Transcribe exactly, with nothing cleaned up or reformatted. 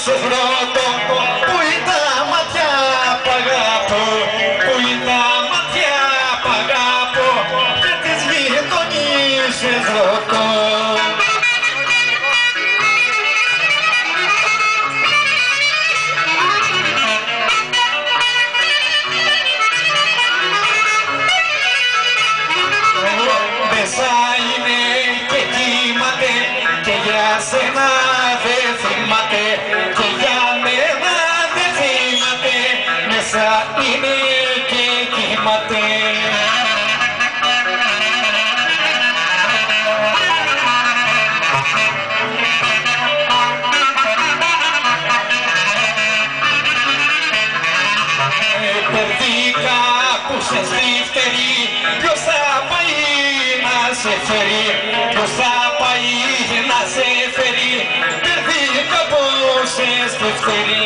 σε ρωτώ, πού είναι τα μάτια που αγαπώ, πού είναι τα μάτια που αγαπώ και τις γειτονίσες ρωτώ. Μέσα είναι και κοιμάται και για σένα δεν θυμάται και για μένα δεν θυμάται. Μέσα είναι και κοιμάται. Περδίκα που σε σφίφτερη, ποιος θα πάει να σε φέρει, ποιος θα πάει να σε φέρει, περδίκα που σε σφίφτερη.